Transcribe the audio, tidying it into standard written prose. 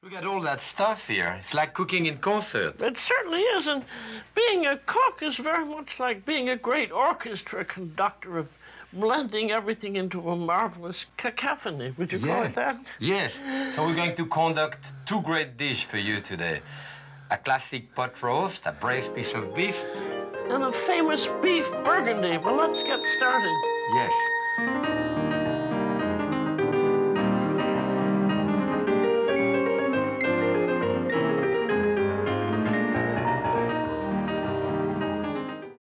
Look at all that stuff here. It's like cooking in concert. It certainly is, and being a cook is very much like being a great orchestra conductor of blending everything into a marvelous cacophony. Would you call it that? Yes. So we're going to conduct two great dishes for you today. A classic pot roast, a braised piece of beef. And a famous beef burgundy. Well, let's get started. Yes.